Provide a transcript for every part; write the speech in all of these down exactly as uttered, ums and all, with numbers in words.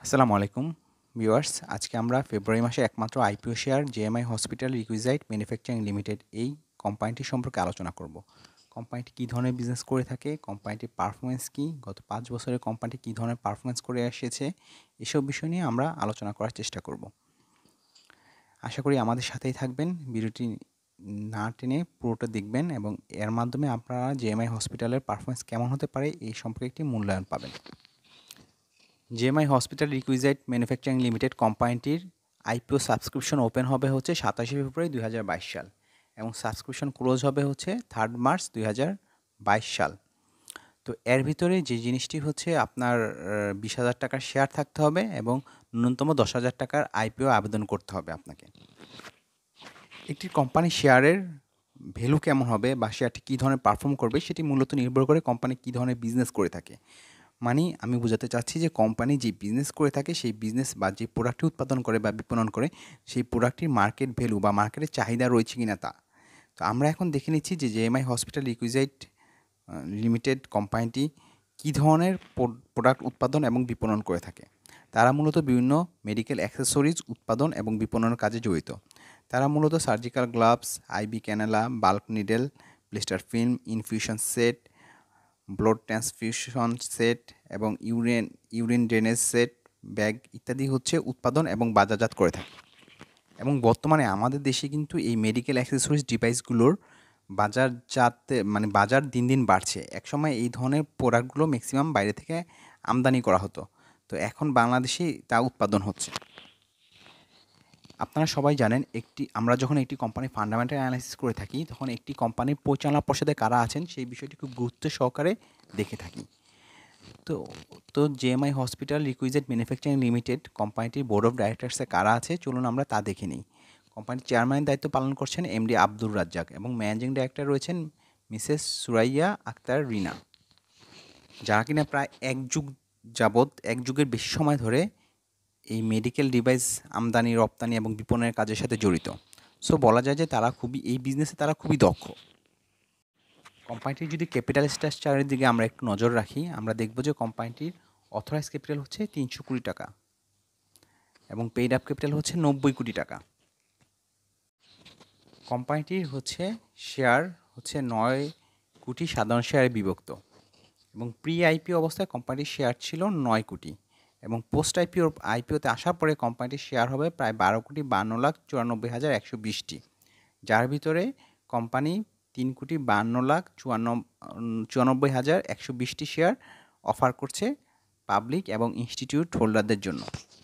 আসসালামু আলাইকুম ভিউয়ার্স, আজকে আমরা ফেব্রুয়ারি মাসে একমাত্র IPO share JMI hospital requisite manufacturing limited এই কোম্পানিটি সম্পর্কে আলোচনা করব। কোম্পানিটি কী ধরনের বিজনেস করে থাকে, কোম্পানিটির পারফরমেন্স কী, গত পাঁচ বছরে কোম্পানিটি কী ধরনের পারফরমেন্স করে এসেছে, এসব বিষয় নিয়ে আমরা আলোচনা করার চেষ্টা করব। আশা করি আমাদের সাথেই থাকবেন, ভিডিওটি না টেনে পুরোটা দেখবেন এবং এর মাধ্যমে আপনারা জেএমআই হসপিটালের পারফরমেন্স কেমন হতে পারে এই সম্পর্কে একটি মূল্যায়ন পাবেন। JMI hospital requisite manufacturing limited কোম্পানিটির আইপিও সাবস্ক্রিপশন ওপেন হবে হচ্ছে সাতাশে ফেব্রুয়ারি দুই হাজার বাইশ সাল এবং সাবস্ক্রিপশন ক্লোজ হবে হচ্ছে থার্ড মার্চ দুই হাজার বাইশ সাল। তো এর ভিতরে যে জিনিসটি হচ্ছে আপনার বিশ হাজার টাকার শেয়ার থাকতে হবে এবং ন্যূনতম দশ হাজার টাকার আইপিও আবেদন করতে হবে আপনাকে। একটি কোম্পানির শেয়ারের ভ্যালু কেমন হবে বা শেয়ারটি কী ধরনের পারফর্ম করবে সেটি মূলত নির্ভর করে কোম্পানি কী ধরনের বিজনেস করে থাকে। মানে আমি বোঝাতে চাচ্ছি যে কোম্পানি যে বিজনেস করে থাকে সেই বিজনেস বা যে প্রোডাক্টটি উৎপাদন করে বা বিপণন করে সেই প্রোডাক্টটির মার্কেট ভ্যালু বা মার্কেটের চাহিদা রয়েছে কিনা তা। তো আমরা এখন দেখে নিচ্ছি যে জেএমআই হসপিটাল রিকুইজাইট লিমিটেড কোম্পানিটি কী ধরনের প্রোডাক্ট উৎপাদন এবং বিপণন করে থাকে। তারা মূলত বিভিন্ন মেডিকেল অ্যাক্সেসরিজ উৎপাদন এবং বিপণনের কাজে জড়িত। তারা মূলত surgical gloves, IV cannula, bulk needle, blister film, infusion set, blood transfusion set এবং urine urine drainage set, bag ইত্যাদি হচ্ছে উৎপাদন এবং বাজারজাত করে থাকে। এবং বর্তমানে আমাদের দেশে কিন্তু এই মেডিকেল অ্যাক্সেসরিজ ডিভাইসগুলোর বাজারজাতে মানে বাজার দিন দিন বাড়ছে। একসময় এই ধরনের প্রোডাক্টগুলো ম্যাক্সিমাম বাইরে থেকে আমদানি করা হতো, তো এখন বাংলাদেশে তা উৎপাদন হচ্ছে। আপনারা সবাই জানেন, একটি আমরা যখন একটি কোম্পানির ফান্ডামেন্টাল অ্যানালাইসিস করে থাকি তখন একটি কোম্পানির পরিচালনা পর্ষদে কারা আছেন সেই বিষয়টি খুব গুরুত্ব সহকারে দেখে থাকি। তো তো JMI hospital requisite manufacturing limited কোম্পানিটির বোর্ড অফ ডাইরেক্টরসে কারা আছে চলুন আমরা তা দেখে নিই। কোম্পানির চেয়ারম্যানের দায়িত্ব পালন করছেন এমডি আব্দুর রাজ্জাক এবং ম্যানেজিং ডাইরেক্টর রয়েছেন মিসেস সুরাইয়া আক্তার রিনা, যারা কিনা প্রায় এক যুগ যাবৎ এক যুগের বেশি সময় ধরে এই মেডিকেল ডিভাইস আমদানি রপ্তানি এবং বিপণনের কাজের সাথে জড়িত। সো বলা যায় যে তারা খুবই এই বিজনেসে তারা খুবই দক্ষ। কোম্পানিটির যদি ক্যাপিটাল স্ট্রাকচারের দিকে আমরা একটু নজর রাখি, আমরা দেখব যে কোম্পানিটির অথরাইজ ক্যাপিটাল হচ্ছে তিনশো কোটি টাকা এবং পেইড আপ ক্যাপিটাল হচ্ছে নব্বই কোটি টাকা। কোম্পানিটির হচ্ছে শেয়ার হচ্ছে নয় কোটি সাধারণ শেয়ারে বিভক্ত এবং প্রি আইপিও অবস্থায় কোম্পানিটির শেয়ার ছিল নয় কোটি এবং পোস্ট আইপিও আইপিওতে আসার পরে কোম্পানিটির শেয়ার হবে প্রায় বারো কোটি বান্ন লাখ চুরানব্বই হাজার একশো বিশটি, যার ভিতরে কোম্পানি তিন কোটি বান্ন লাখ চুয়ান্ন চুরানব্বই হাজার একশো বিশটি শেয়ার অফার করছে পাবলিক এবং ইনস্টিটিউট হোল্ডারদের জন্য।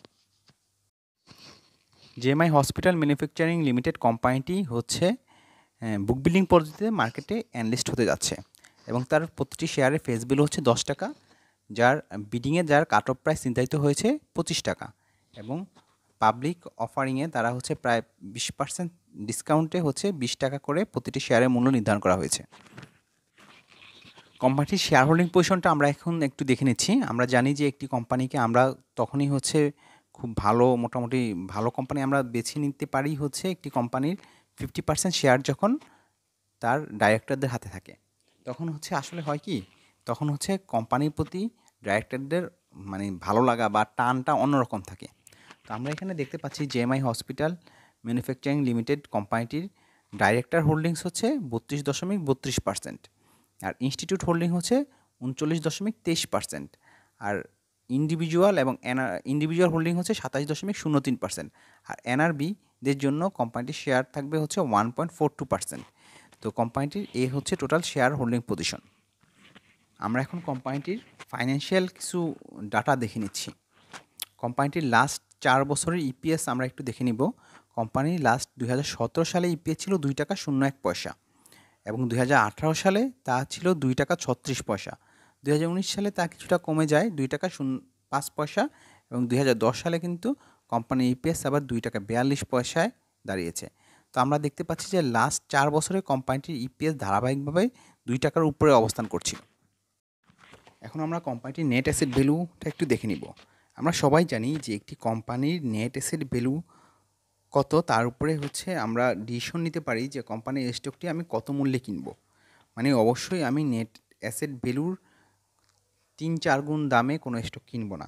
জেএমআই হসপিটাল ম্যানুফ্যাকচারিং লিমিটেড কোম্পানিটি হচ্ছে বুক বিল্ডিং পদ্ধতিতে মার্কেটে অ্যানলিস্ট হতে যাচ্ছে এবং তার প্রতিটি শেয়ারের ফেস ভ্যালু হচ্ছে দশ টাকা, যার বিডিংয়ে যার কাট অফ প্রাইস নির্ধারিত হয়েছে পঁচিশ টাকা এবং পাবলিক অফারিংয়ে তারা হচ্ছে প্রায় বিশ পার্সেন্ট ডিসকাউন্টে হচ্ছে বিশ টাকা করে প্রতিটি শেয়ারের মূল্য নির্ধারণ করা হয়েছে। কোম্পানিটির শেয়ার হোল্ডিং পজিশনটা আমরা এখন একটু দেখে নিচ্ছি। আমরা জানি যে একটি কোম্পানিকে আমরা তখনই হচ্ছে খুব ভালো মোটামুটি ভালো কোম্পানি আমরা বেছে নিতে পারি হচ্ছে একটি কোম্পানির ফিফটি পার্সেন্ট শেয়ার যখন তার ডাইরেক্টরদের হাতে থাকে, তখন হচ্ছে আসলে হয় কি তখন হচ্ছে কোম্পানির প্রতি ডাইরেক্টরদের মানে ভালো লাগা বা টানটা অন্যরকম থাকে। তো আমরা এখানে দেখতে পাচ্ছি জেএমআই হসপিটাল ম্যানুফ্যাকচারিং লিমিটেড কোম্পানিটির ডাইরেক্টর হোল্ডিংস হচ্ছে বত্রিশ দশমিক বত্রিশ পার্সেন্ট আর ইনস্টিটিউট হোল্ডিং হচ্ছে উনচল্লিশ দশমিক তেইশ পার্সেন্ট আর ইন্ডিভিজুয়াল এবং এনআর ইন্ডিভিজুয়াল হোল্ডিং হচ্ছে সাতাশ দশমিক শূন্য তিন পার্সেন্ট আর এনআরবিদের জন্য কোম্পানিটির শেয়ার থাকবে হচ্ছে one point four two percent. তো কোম্পানিটির এ হচ্ছে টোটাল শেয়ার হোল্ডিং পজিশন। আমরা এখন কোম্পানিটির ফাইন্যান্সিয়াল কিছু ডাটা দেখে নিচ্ছি। কোম্পানিটির লাস্ট চার বছরের ইপিএস আমরা একটু দেখে নিব। কোম্পানির লাস্ট দুই হাজার সতেরো সালে ইপিএস ছিল দুই টাকা শূন্য এক পয়সা এবং দুই হাজার আঠারো সালে তা ছিল দুই টাকা ছত্রিশ পয়সা। দুই হাজার উনিশ সালে তা কিছুটা কমে যায় দুই টাকা শূন্য পাঁচ পয়সা এবং দুই হাজার দশ সালে কিন্তু কোম্পানির ইপিএস আবার দুই টাকা বিয়াল্লিশ পয়সায় দাঁড়িয়েছে। তো আমরা দেখতে পাচ্ছি যে লাস্ট চার বছরে কোম্পানিটির ইপিএস ধারাবাহিকভাবে দুই টাকার উপরে অবস্থান করছিল। এখন আমরা কোম্পানিটির নেট অ্যাসেট ভ্যালুটা একটু দেখে নিব। আমরা সবাই জানি যে একটি কোম্পানির নেট অ্যাসেট ভ্যালু কত তার উপরে হচ্ছে আমরা ডিসিশন নিতে পারি যে কোম্পানির স্টকটি আমি কত মূল্যে কিনবো। মানে অবশ্যই আমি নেট অ্যাসেট ভ্যালুর তিন চার গুণ দামে কোনো স্টক কিনবো না।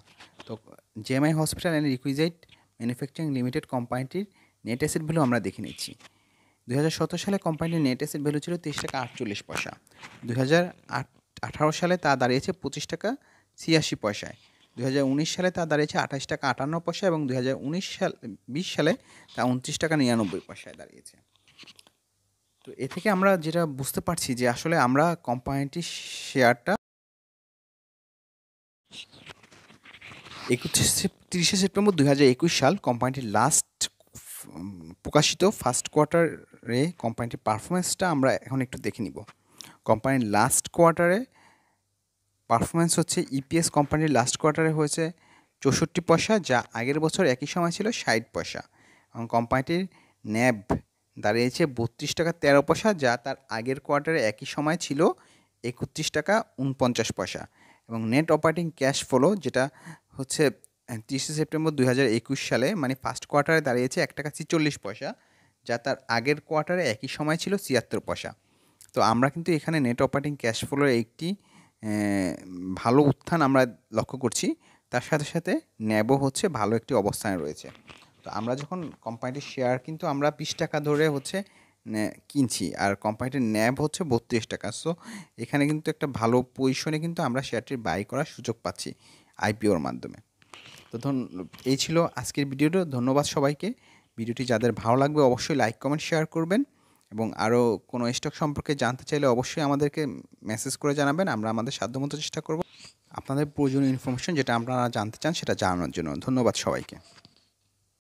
তো JMI hospital and requisite manufacturing limited কোম্পানিটির নেট অ্যাসেট ভ্যালু আমরা দেখে নিচ্ছি। দুই হাজার সতেরো সালে কোম্পানিটির নেট অ্যাসেট ভ্যালু ছিল তেইশ টাকা আটচল্লিশ পয়সা। দুই হাজার আঠারো সালে তা দাঁড়িয়েছে পঁচিশ টাকা ছিয়াশি পয়সায়। দুই হাজার উনিশ সালে তা দাঁড়িয়েছে আঠাশ টাকা আটান্ন পয়সা এবং দুই হাজার উনিশ সাল বিশ সালে তা উনত্রিশ টাকা নিরানব্বই পয়সায় দাঁড়িয়েছে। তো এ থেকে আমরা যেটা বুঝতে পারছি যে আসলে আমরা কোম্পানিটির শেয়ারটা একত্রিশে তিরিশে সেপ্টেম্বর দুই হাজার একুশ সাল কোম্পানিটির লাস্ট প্রকাশিত ফার্স্ট কোয়ার্টারে কোম্পানিটির পারফরমেন্সটা আমরা এখন একটু দেখে নিব। কোম্পানির লাস্ট কোয়ার্টারে পারফরমেন্স হচ্ছে ইপিএস কোম্পানির লাস্ট কোয়ার্টারে হয়েছে চৌষট্টি পয়সা, যা আগের বছর একই সময় ছিল ষাট পয়সা, এবং কোম্পানিটির ন্যাব দাঁড়িয়েছে বত্রিশ টাকা তেরো পয়সা, যা তার আগের কোয়ার্টারে একই সময় ছিল একত্রিশ টাকা উনপঞ্চাশ পয়সা, এবং নেট অপারেটিং ক্যাশ ফ্লো যেটা হচ্ছে তিরিশে সেপ্টেম্বর দুই হাজার একুশ সালে মানে ফার্স্ট কোয়ার্টারে দাঁড়িয়েছে এক টাকা ছিচল্লিশ পয়সা, যা তার আগের কোয়ার্টারে একই সময় ছিল ছিয়াত্তর পয়সা। তো আমরা কিন্তু এখানে নেট অপারেটিং ক্যাশ ফ্লোর একটি ভালো উত্থান আমরা লক্ষ্য করছি, তার সাথে সাথে ন্যাবও হচ্ছে ভালো একটি অবস্থানে রয়েছে। তো আমরা যখন কোম্পানিটির শেয়ার কিন্তু আমরা বিশ টাকা ধরে হচ্ছে কিনছি, আর কোম্পানিটির ন্যাব হচ্ছে বত্রিশ টাকা। সো এখানে কিন্তু একটা ভালো পজিশনে কিন্তু আমরা শেয়ারটির বাই করার সুযোগ পাচ্ছি আইপিওর মাধ্যমে। তো ধন এই ছিল আজকের ভিডিওটা। ধন্যবাদ সবাইকে। ভিডিওটি যাদের ভালো লাগবে অবশ্যই লাইক কমেন্ট শেয়ার করবেন, এবং আরও কোনো স্টক সম্পর্কে জানতে চাইলে অবশ্যই আমাদেরকে মেসেজ করে জানাবেন। আমরা আমাদের সাধ্যমতো চেষ্টা করব আপনাদের প্রয়োজনীয় ইনফরমেশন যেটা আপনারা জানতে চান সেটা জানানোর জন্য। ধন্যবাদ সবাইকে।